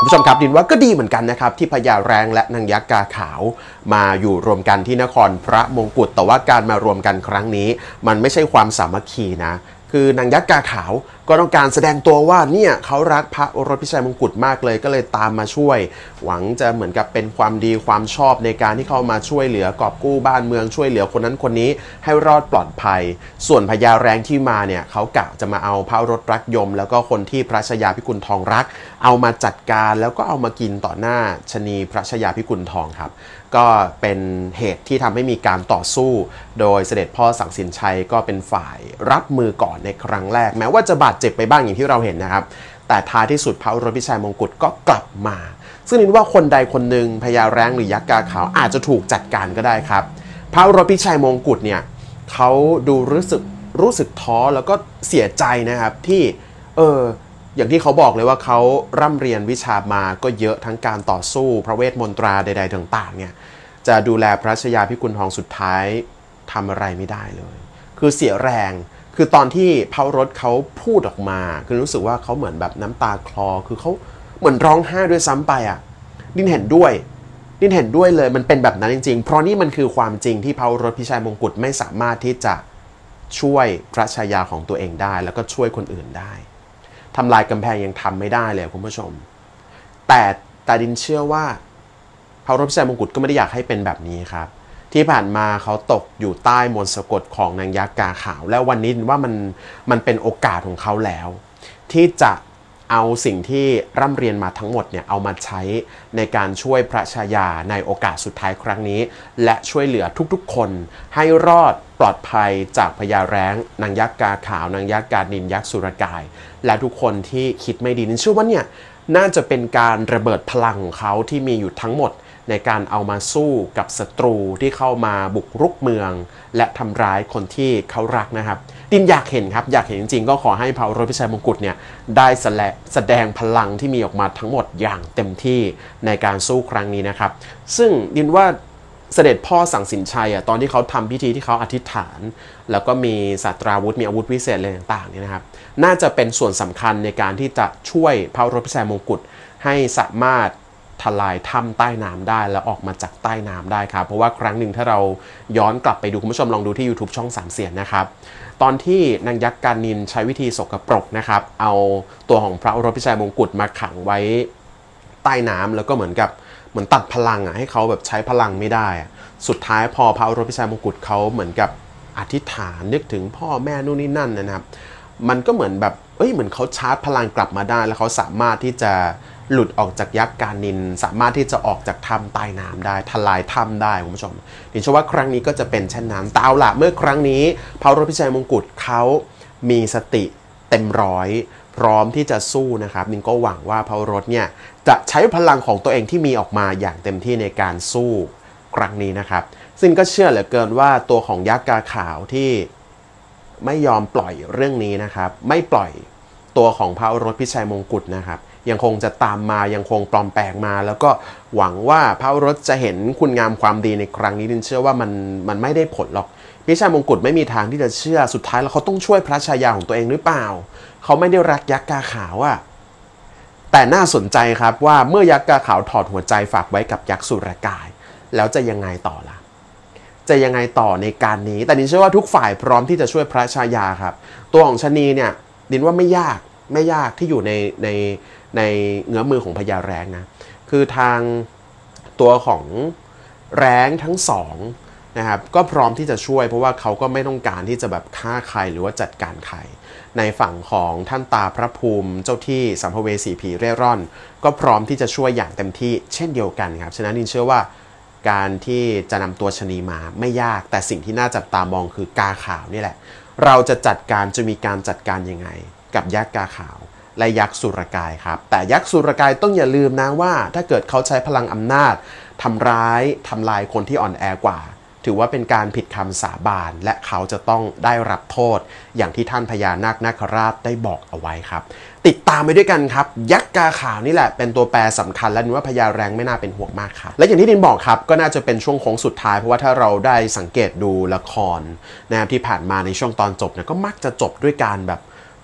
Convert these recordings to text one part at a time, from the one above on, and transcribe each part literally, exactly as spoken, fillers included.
ผู้ชมครับดินว่าก็ดีเหมือนกันนะครับที่พญาแรงและนางยักษ์กาขาวมาอยู่รวมกันที่นครพระมงกุฎแต่ว่าการมารวมกันครั้งนี้มันไม่ใช่ความสามัคคีนะคือนางยักษ์กาขาวก็ต้องการแสดงตัวว่าเนี่ยเขารักพระโอรสพิชัยมงกุฎมากเลยก็เลยตามมาช่วยหวังจะเหมือนกับเป็นความดีความชอบในการที่เข้ามาช่วยเหลือกอบกู้บ้านเมืองช่วยเหลือคนนั้นคนนี้ให้รอดปลอดภัยส่วนพญาแรงที่มาเนี่ยเขากะจะมาเอาพระโอรสรักยมแล้วก็คนที่พระชายาพิกุลทองรักเอามาจัดการแล้วก็เอามากินต่อหน้าชนีพระชายาพิกุลทองครับก็เป็นเหตุที่ทำให้มีการต่อสู้โดยเสด็จพ่อสังสินชัยก็เป็นฝ่ายรับมือก่อนในครั้งแรกแม้ว่าจะบาดเจ็บไปบ้างอย่างที่เราเห็นนะครับแต่ท้ายที่สุดพระโอรสพิชัยมงกุฎก็กลับมาซึ่งนินว่าคนใดคนหนึ่งพญาแรงหรือยักษ์กาขาวอาจจะถูกจัดการก็ได้ครับพระโอรสพิชัยมงกุฎเนี่ยเขาดูรู้สึกรู้สึกท้อแล้วก็เสียใจนะครับที่เอออย่างที่เขาบอกเลยว่าเขาร่ำเรียนวิชามาก็เยอะทั้งการต่อสู้พระเวทมนตราใดๆต่างๆเนี่ยจะดูแลพระชายาพิกุลทองสุดท้ายทำอะไรไม่ได้เลยคือเสียแรงคือตอนที่พระโอรสเขาพูดออกมาคือรู้สึกว่าเขาเหมือนแบบน้ำตาคลอคือเขาเหมือนร้องไห้ด้วยซ้ำไปอ่ะดินเห็นด้วยดินเห็นด้วยเลยมันเป็นแบบนั้นจริงๆเพราะนี่มันคือความจริงที่พระโอรสพิชัยมงกุฎไม่สามารถที่จะช่วยพระชายาของตัวเองได้แล้วก็ช่วยคนอื่นได้ทำลายกำแพงยังทำไม่ได้เลยคุณผู้ชมแต่แต่ดินเชื่อว่าพระโอรสพิชัยมงกุฎก็ไม่ได้อยากให้เป็นแบบนี้ครับที่ผ่านมาเขาตกอยู่ใต้มนต์สะกดของนางยักษ์กาขาวแล้ววันนี้ว่ามันมันเป็นโอกาสของเขาแล้วที่จะเอาสิ่งที่ร่ำเรียนมาทั้งหมดเนี่ยเอามาใช้ในการช่วยพระชายาในโอกาสสุดท้ายครั้งนี้และช่วยเหลือทุกๆคนให้รอดปลอดภัยจากพญาแร้งนางยักษ์กาขาวนางยักษ์กานินยักษ์สุรกายและทุกคนที่คิดไม่ดีนั่นเชื่อว่าเนี่ยน่าจะเป็นการระเบิดพลังของเขาที่มีอยู่ทั้งหมดในการเอามาสู้กับศัตรูที่เข้ามาบุกรุกเมืองและทำร้ายคนที่เขารักนะครับดินอยากเห็นครับอยากเห็นจริงๆก็ขอให้พระโอรสพิชัยมงกุฎเนี่ยได้แสดงพลังที่มีออกมาทั้งหมดอย่างเต็มที่ในการสู้ครั้งนี้นะครับซึ่งดินว่าเสด็จพ่อสังสินชัยอ่ะตอนที่เขาทำพิธีที่เขาอธิษฐานแล้วก็มีศาสตราวุธมีอาวุธวิเศษอะไรต่างๆเนี่ยนะครับน่าจะเป็นส่วนสำคัญในการที่จะช่วยพระโอรสพิชัยมงกุฎให้สามารถทลายถ้ำใต้น้ำได้แล้วออกมาจากใต้น้ำได้ครับเพราะว่าครั้งหนึ่งถ้าเราย้อนกลับไปดูคุณผู้ชมลองดูที่ YouTube ช่องสามเสียนนะครับตอนที่นางยักษ์กานินใช้วิธีสกปรกนะครับเอาตัวของพระโอรสพิชัยมงกุฎมาขังไว้ใต้น้ำแล้วก็เหมือนกับเหมือนตัดพลังอ่ะให้เขาแบบใช้พลังไม่ได้สุดท้ายพอพระโอรสพิชัยมงกุฎเขาเหมือนกับอธิษฐานนึกถึงพ่อแม่นู่นนี่นั่นนะครับมันก็เหมือนแบบเอ้ยเหมือนเขาชาร์จพลังกลับมาได้แล้วเขาสามารถที่จะหลุดออกจากยักษ์กานินสามารถที่จะออกจากถ้ำใต้น้ำได้ทลายถ้ำได้คุณผู้ชมดิฉันว่าครั้งนี้ก็จะเป็นเช่นนั้นแต่เอาล่ะเมื่อครั้งนี้พระโอรสพิชัยมงกุฎเขามีสติเต็มร้อยพร้อมที่จะสู้นะครับนินก็หวังว่าพระโอรสเนี่ยจะใช้พลังของตัวเองที่มีออกมาอย่างเต็มที่ในการสู้ครั้งนี้นะครับซึ่งก็เชื่อเหลือเกินว่าตัวของยักษ์กาขาวที่ไม่ยอมปล่อยเรื่องนี้นะครับไม่ปล่อยตัวของพระโอรสพิชัยมงกุฎนะครับยังคงจะตามมายังคงปลอมแปลงมาแล้วก็หวังว่าพระโอรสจะเห็นคุณงามความดีในครั้งนี้ดินเชื่อว่ามันมันไม่ได้ผลหรอกพิชัยมงกุฎไม่มีทางที่จะเชื่อสุดท้ายแล้วเขาต้องช่วยพระชายาของตัวเองหรือเปล่าเขาไม่ได้รักยักษ์กาขาวอะแต่น่าสนใจครับว่าเมื่อยักษ์กาขาวถอดหัวใจฝากไว้กับยักษ์สุรกายแล้วจะยังไงต่อล่ะจะยังไงต่อในการนี้แต่ดินเชื่อว่าทุกฝ่ายพร้อมที่จะช่วยพระชายาครับตัวของชนีเนี่ยดินว่าไม่ยากไม่ยากที่อยู่ในในในเงื้อมือของพญาแร้งนะคือทางตัวของแร้งทั้งสองนะครับก็พร้อมที่จะช่วยเพราะว่าเขาก็ไม่ต้องการที่จะแบบฆ่าใครหรือว่าจัดการใครในฝั่งของท่านตาพระภูมิเจ้าที่สัมภเวสีผีเร่ร่อนก็พร้อมที่จะช่วยอย่างเต็มที่เช่นเดียวกันครับฉะนั้นดินเชื่อว่าการที่จะนำตัวชนีมาไม่ยากแต่สิ่งที่น่าจับตามองคือกาขาวนี่แหละเราจะจัดการจะมีการจัดการยังไงกับยักษ์กาขาวและยักษ์สุรกายครับแต่ยักษ์สุรกายต้องอย่าลืมนะว่าถ้าเกิดเขาใช้พลังอำนาจทำร้ายทำลายคนที่อ่อนแอกว่าถือว่าเป็นการผิดคำสาบานและเขาจะต้องได้รับโทษอย่างที่ท่านพญานาคนาคราชได้บอกเอาไว้ครับติดตามไปด้วยกันครับยักษ์กาขาวนี่แหละเป็นตัวแปรสำคัญและนึกว่าพญาแรงไม่น่าเป็นห่วงมากครับและอย่างที่ดินบอกครับก็น่าจะเป็นช่วงโค้งสุดท้ายเพราะว่าถ้าเราได้สังเกตดูละครนะครับที่ผ่านมาในช่วงตอนจบเนี่ยก็มักจะจบด้วยการแบบ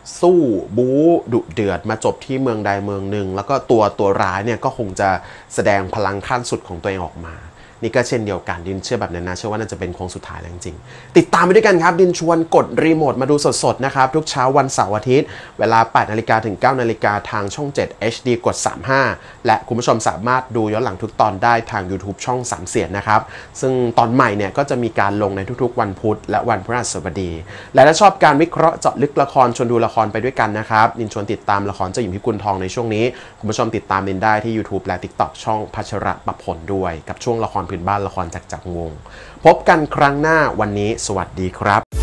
สู้บู๊ดุเดือดมาจบที่เมืองใดเมืองหนึ่งแล้วก็ตัวตัวร้ายเนี่ยก็คงจะแสดงพลังขั้นสุดของตัวเองออกมานี่ก็เช่นเดียวกันดินเชื่อแบบนั้นนะเชื่อว่าน่าจะเป็นโค้งสุดท้ายแล้วจริงๆติดตามไปด้วยกันครับดินชวนกดรีโมทมาดูสดๆนะครับทุกเช้าวันเสาร์อาทิตย์เวลา แปดนาฬิกา ถึง เก้านาฬิกาทางช่อง เจ็ด เอช ดี กด สามสิบห้า และคุณผู้ชมสามารถดูย้อนหลังทุกตอนได้ทาง YouTube ช่องสามเสียนนะครับซึ่งตอนใหม่เนี่ยก็จะมีการลงในทุกๆวันพุธและวันพฤหัสบดีและถ้าชอบการวิเคราะห์เจาะลึกละครชวนดูละครไปด้วยกันนะครับดินชวนติดตามละครเจ้าหญิงพิกุลทองในช่วงนี้คุณผู้ชมติดตามดินได้ที่ YouTube และ TikTok ช่องพัชรประพลด้วยกับช่วงละครพื้นบ้านละครจากจากวงพบกันครั้งหน้าวันนี้สวัสดีครับ